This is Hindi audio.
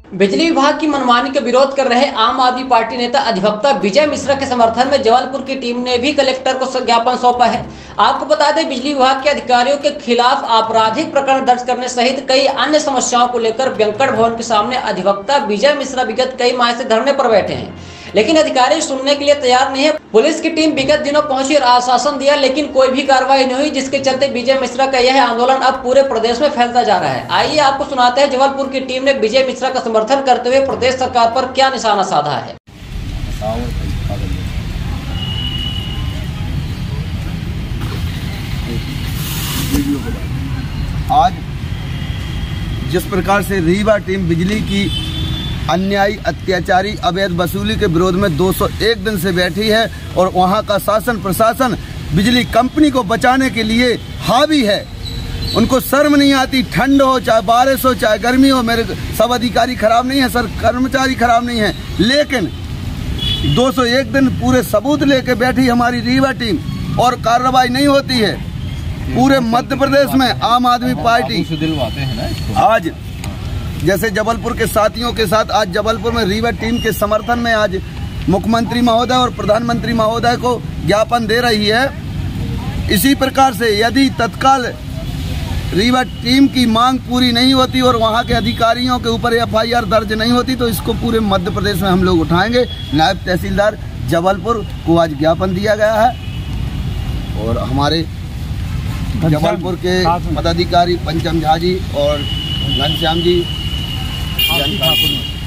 बिजली विभाग की मनमानी का विरोध कर रहे आम आदमी पार्टी नेता अधिवक्ता विजय मिश्रा के समर्थन में जबलपुर की टीम ने भी कलेक्टर को ज्ञापन सौंपा है। आपको बता दें, बिजली विभाग के अधिकारियों के खिलाफ आपराधिक प्रकरण दर्ज करने सहित कई अन्य समस्याओं को लेकर वेंकट भवन के सामने अधिवक्ता विजय मिश्रा विगत कई माह से धरने पर बैठे हैं, लेकिन अधिकारी सुनने के लिए तैयार नहीं है। पुलिस की टीम विगत दिनों पहुंची और आश्वासन दिया, लेकिन कोई भी कार्रवाई नहीं हुई, जिसके चलते विजय मिश्रा का यह आंदोलन अब पूरे प्रदेश में फैलता जा रहा है। आइए आपको सुनाते हैं जबलपुर की टीम ने विजय मिश्रा का समर्थन करते हुए प्रदेश सरकार पर क्या निशाना साधा है। आज जिस प्रकार से रीवा टीम बिजली की अन्यायी, अत्याचारी, अवैध वसूली के विरोध में 201 दिन से बैठी है और वहां का शासन प्रशासन बिजली कंपनी को बचाने के लिए हावी है। उनको शर्म नहीं आती, ठंड हो चाहे बारिश हो चाहे गर्मी हो। मेरे सब अधिकारी खराब नहीं है सर, कर्मचारी खराब नहीं है, लेकिन 201 दिन पूरे सबूत लेके बैठी हमारी रीवा टीम और कार्रवाई नहीं होती है। पूरे मध्य प्रदेश में आम आदमी पार्टी आज जैसे जबलपुर के साथियों के साथ आज जबलपुर में रीवा टीम के समर्थन में आज मुख्यमंत्री महोदय और प्रधानमंत्री महोदय को ज्ञापन दे रही है। इसी प्रकार से यदि तत्काल रीवा टीम की मांग पूरी नहीं होती और वहां के अधिकारियों के ऊपर FIR दर्ज नहीं होती तो इसको पूरे मध्य प्रदेश में हम लोग उठाएंगे। नायब तहसीलदार जबलपुर को आज ज्ञापन दिया गया है और हमारे जबलपुर के पदाधिकारी पंचम झा जी और घनश्याम जी